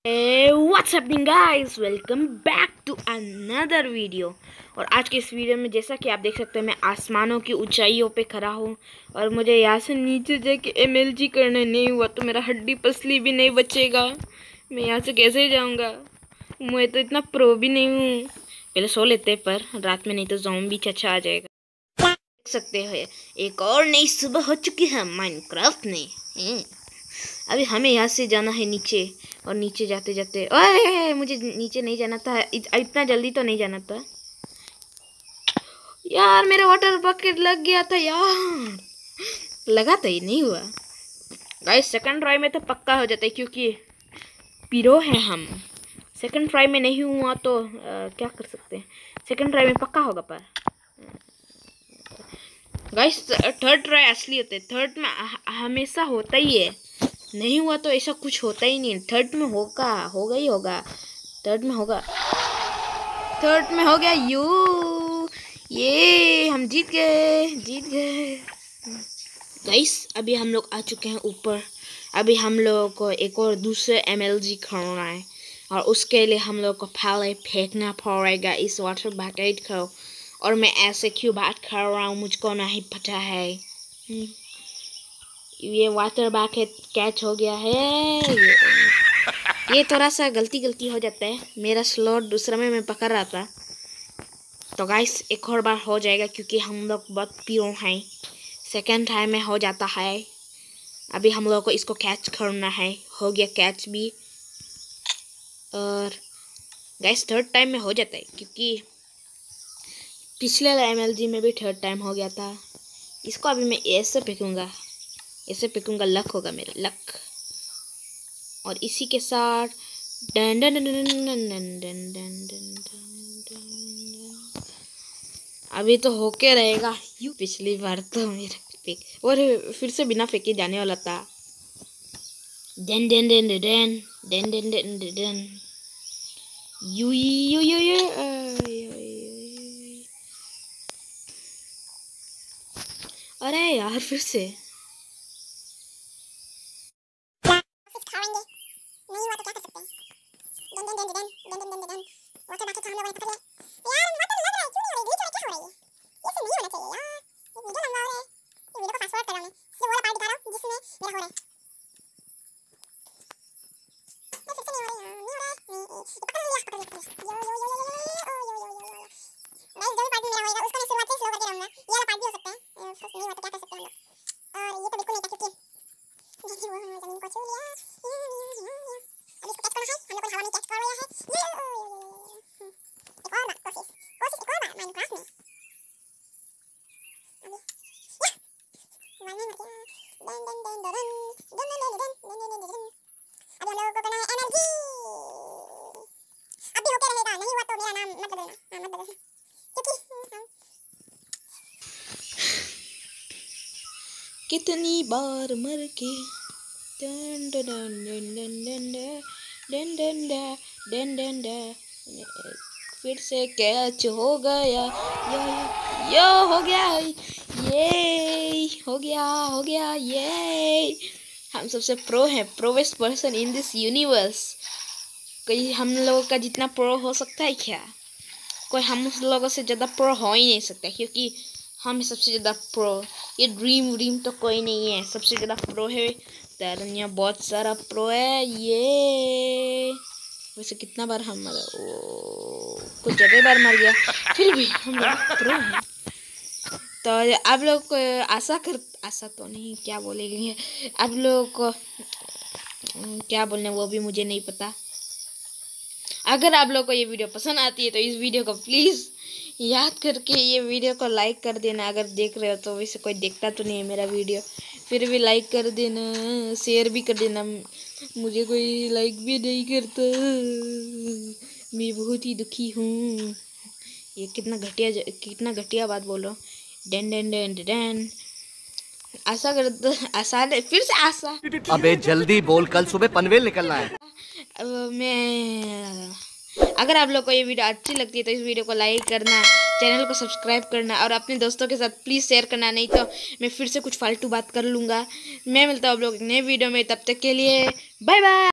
What's happening guys, welcome back to another video. और आज के इस वीडियो में जैसा कि आप देख सकते हैं, मैं आसमानों की ऊंचाइयों पे खड़ा हूँ और मुझे यहाँ से नीचे जाके MLG करना नहीं हुआ तो मेरा हड्डी पसली भी नहीं बचेगा। मैं यहाँ से कैसे जाऊँगा? मैं तो इतना प्रो भी नहीं हूँ। पहले सो लेते पर रात में, नहीं तो ज़ॉम्बी चचा आ जाएगा। देख सकते हो एक और नई सुबह हो चुकी है माइनक्राफ्ट में। अभी हमें यहाँ से जाना है नीचे, और नीचे जाते जाते ओए मुझे नीचे नहीं जाना था, इतना जल्दी तो नहीं जाना था यार। मेरा वाटर बकेट लग गया था यार, लगा तो ही नहीं हुआ। गाइस सेकंड ट्राई में तो पक्का हो जाता है क्योंकि पीरो है हम। सेकंड ट्राई में नहीं हुआ तो क्या कर सकते हैं, सेकंड ट्राई में पक्का होगा। पर गाइस थर्ड ट्राई असली होते हैं, थर्ड में हमेशा होता ही है। नहीं हुआ तो ऐसा कुछ होता ही नहीं, थर्ड में होगा ही होगा। थर्ड में होगा, थर्ड में हो गया। ये हम जीत गए गाइस। अभी हम लोग आ चुके हैं ऊपर। अभी हम लोगों को एक और दूसरे MLG खोलना है, और उसके लिए हम लोग को पहले फेंकना पड़ेगा इस वाटर बकेट को। और मैं ऐसे क्यों बात कर रहा हूँ मुझको नहीं पता है। ये वाटर बकेट कैच हो गया है। ये थोड़ा सा गलती हो जाता है। मेरा स्लॉट दूसरा में मैं पकड़ रहा था, तो गाइस एक और बार हो जाएगा क्योंकि हम लोग बहुत प्रो हैं। सेकेंड टाइम में हो जाता है। अभी हम लोग को इसको कैच करना है। हो गया कैच भी। और गाइस थर्ड टाइम में हो जाता है क्योंकि पिछले MLG में भी थर्ड टाइम हो गया था। इसको अभी मैं ऐसे फेंकूंगा, लक होगा मेरा लक। और इसी के साथ done done done done done done done done done. अभी तो होके रहेगा यू। पिछली बार तो मेरा फेंक और फिर से बिना फेंके जाने वाला था। Done done done done done done done done यू यू यू यू। अरे यार फिर से नहीं हुआ तो क्या कर सकते हैं। Done done done done done done done water बाकी हम लोगों ने पकड़ लिया यार। वाटर लग रहा है, क्यों नहीं हो रही? ग्लिच हो रही, क्या हो रही है? ये सब नहीं होना चाहिए यार। ये वीडियो लंबा हो रहा है। ये वीडियो को फास्ट फॉरवर्ड कर रहा हूं मैं, सिर्फ वो वाला पार्ट दिखा रहा हूं जिसमें मेरा हो रहा है। ये फिर से नहीं हो रही, नहीं हो रहा है। पकड़ लिया यो यो गाइस। जो भी पार्ट में मेरा होएगा उसको मैं शुरुआत से स्लो करके रहूंगा। ये वाला पार्ट भी हो सकता है। कुछ नहीं हुआ तो क्या कर सकते हैं हम लोग। और ये तो बिल्कुल नहीं था क्योंकि जैसे वो जमीन को छू लिया। अब इसको कैच करना है, हम लोग हवा में कैच कर रहे हैं। एक और बार कोशिश एक और बार माइनक्राफ्ट में। अभी वन हो गया। Done done done done done done done done done. अभी हम लोगों को करना है एनर्जी। अभी होके रहेगा, नहीं हुआ तो मेरा नाम मत बदलना। मत बदलना क्योंकि हम कितनी बार मर के done done done done done done done done done. फिर से कैच हो गया। यो हो गया, ये हो गया ये। हम सबसे प्रो हैं, provest person in this universe. कोई हम लोगों का जितना प्रो हो सकता है क्या? कोई हम लोगों से ज़्यादा प्रो हो ही नहीं सकता क्योंकि हम सबसे ज़्यादा प्रो। ये ड्रीम तो कोई नहीं है, सबसे ज़्यादा प्रो है तरनिया। बहुत सारा प्रो है ये। वैसे कितना बार हम कुछ ज़्यादा बार मर गया, फिर भी हम लोग प्रो हैं। तो आप लोग को आशा तो नहीं, क्या बोलेंगे आप लोग को, क्या बोलने वो भी मुझे नहीं पता। अगर आप लोग को ये वीडियो पसंद आती है तो इस वीडियो को प्लीज़ याद करके ये वीडियो को लाइक कर देना। अगर देख रहे हो तो, वैसे कोई देखता तो नहीं है मेरा वीडियो, फिर भी लाइक कर देना, शेयर भी कर देना। मुझे कोई लाइक भी नहीं करता, मैं बहुत ही दुखी हूँ। ये कितना घटिया बात बोल रहा हूँ। Done done done done. आशा फिर से आशा। अबे जल्दी बोल, कल सुबह पनवेल निकलना है। मैं अगर आप लोग को ये वीडियो अच्छी लगती है तो इस वीडियो को लाइक करना, चैनल को सब्सक्राइब करना, और अपने दोस्तों के साथ प्लीज़ शेयर करना। नहीं तो मैं फिर से कुछ फालतू बात कर लूँगा। मैं मिलता हूँ आप लोग नए वीडियो में, तब तक के लिए बाय बाय।